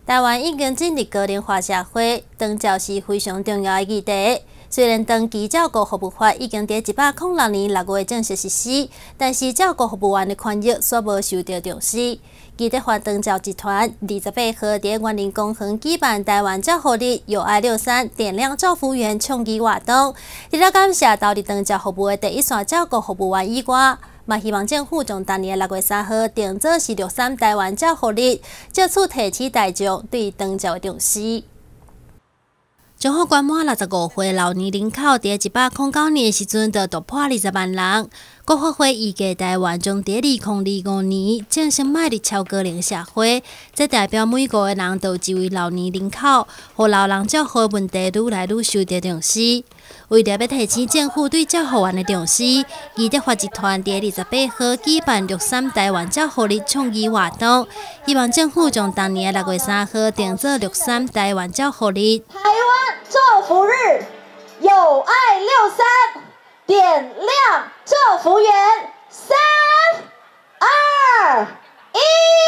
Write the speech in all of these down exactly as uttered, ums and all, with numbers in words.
台湾已经进入高龄化社会，长照是非常重要的议题。虽然长期照顾服务法已经在一百零六年六月正式实施，但是照顾服务员的权益却无受到重视。基德发长照集团二十八号在园林公园举办台湾照护日友爱六三点亮照服务员倡议活动，除了感谢投入长照服务的第一线照顾服务员以外，嘛希望政府从当年六月三号定做是六三台湾照护日，借此提起大众对长照的重视。中华关满六十五岁老年人口，在一百零九年时阵就突破二十万人。国发会预计台湾将在二零二五年正式迈入超高龄社会，这代表每个人都有一位老年人口，互老人照护问题愈来愈受到重视。为了要提醒政府对照护员的重视，基德发集团在二十八号举办六三台湾照护日倡议活动，希望政府将当年六月三号定做六三台湾照护日。 台湾照服日，友爱六三，点亮照服员，三二一。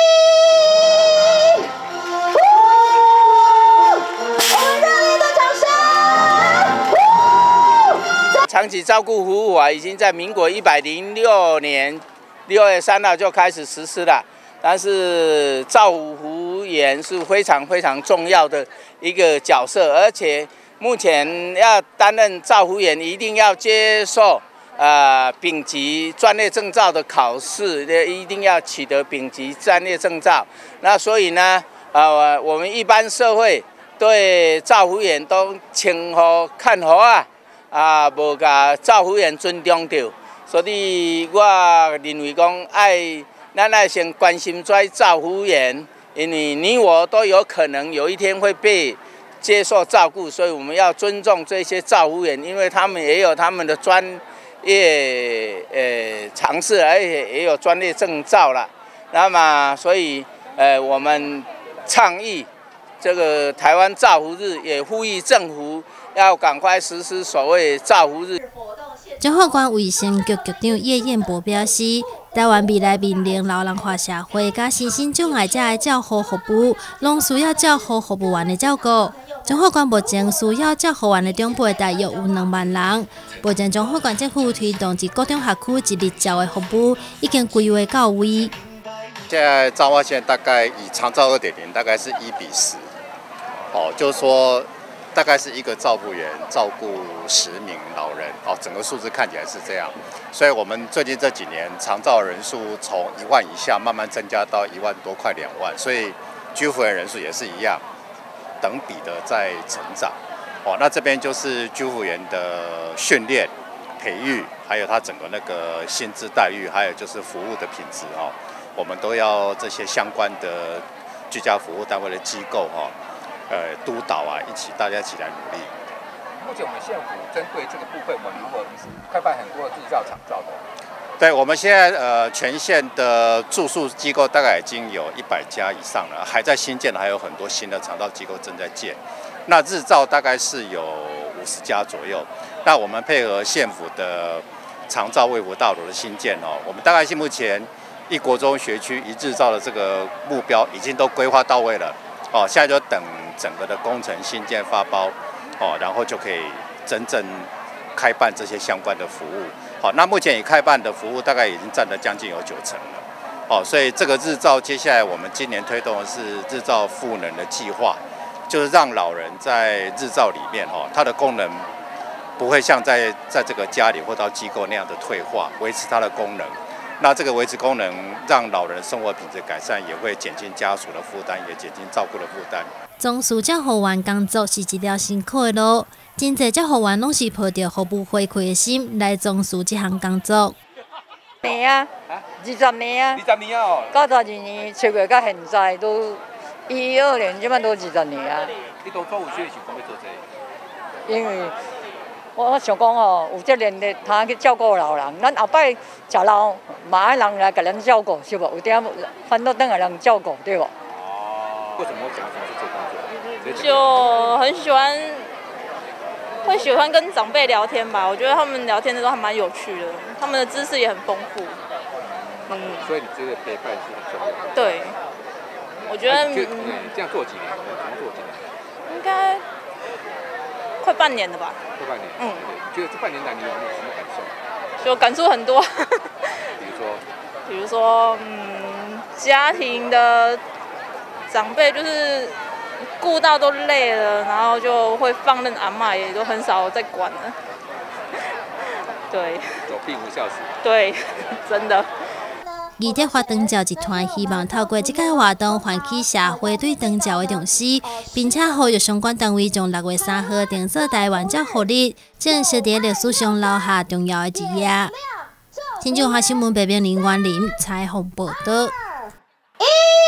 长期照顾服务法已经在民国一百零六年六月三号就开始实施了，但是照护服务员是非常非常重要的一个角色，而且目前要担任照护员一定要接受呃丙级专业证照的考试，一定要取得丙级专业证照。那所以呢，呃，我们一般社会对照护员都称呼看好啊。啊，无甲照护员尊重到，所以我认为讲爱，咱爱先关心这些照护员，因为你我都有可能有一天会被接受照顾，所以我们要尊重这些照护员，因为他们也有他们的专业呃尝试，而且也有专业证照了。那么，所以呃，我们倡议这个台湾照护日，也呼吁政府要赶快实施所谓照护日。 中华关卫生局局长叶彦博表示，台湾未来面临老人化社会，甲身心障碍者的照护服务，拢需要照护服务员的照顾。中华关目前需要照护员的长辈大约有两万人。目前中华关政府推动至各中辖区一日照的服务，已经规划到位。 现在彰化县大概以长照二点零，大概是一比十。哦，就是说，大概是一个照护员照顾十名老人，哦，整个数字看起来是这样。所以我们最近这几年长照人数从一万以下慢慢增加到一万多，快两万，所以居服员人数也是一样，等比的在成长。哦，那这边就是居服员的训练、培育，还有他整个那个薪资待遇，还有就是服务的品质哦，我们都要这些相关的居家服务单位的机构哈。呃，督导啊，一起大家一起来努力。 目前我们县府针对这个部分，我们如果开办很多的日照长照的。 对，我们现在呃全县的住宿机构大概已经有一百家以上了，还在新建的还有很多新的长照机构正在建。那日照大概是有五十家左右。那我们配合县府的长照卫福大楼的新建哦，我们大概是目前一国中学区一日照的这个目标已经都规划到位了。哦，现在就等整个的工程新建发包，哦，然后就可以真正开办这些相关的服务。好，那目前已开办的服务大概已经占了将近有九成了。哦，所以这个日照接下来我们今年推动的是日照赋能的计划，就是让老人在日照里面，哦，它的功能不会像在在这个家里或到机构那样的退化，维持它的功能。那这个维持功能，让老人生活品质改善，也会减轻家属的负担，也减轻照顾的负担。 从事照护员工作是一条辛苦的路，真侪照护员拢是抱着服务回馈的心来从事这项工作。 年啊，二十年啊， 二十年哦， 九十二年七月到现在都一二年，即摆都二十年啊。 你当初有啥想讲要做这个？ 因为我想讲哦，有这能力，通去照顾老人，咱后摆食老嘛爱人来给咱照顾，是无？有点烦恼等下人照顾，对无？ 哦，为什么会想要从事这个工作？ 就很喜欢，会喜欢跟长辈聊天吧。我觉得他们聊天的都还蛮有趣的，他们的知识也很丰富。 嗯，所以你觉得陪伴是很重要的。 对。 我觉得、 就嗯、这样做几年？怎么做几年？ 应该快半年了吧。 快半年。嗯。你觉得这半年来你有没有什么感受？ 就感触很多。 比如说。 比如说，嗯，家庭的长辈就是顾到都累了，然后就会放任阿嬷，也都很少再管了。对。 走屁股笑死。 对，真的。 记者发灯照集团希望透过这个活动，唤起社会对灯照的重视，并且呼吁相关单位从六月三号定做台湾照护日，正式在历史上留下重要的一页。新中华新闻北边林冠霖采访报道。 一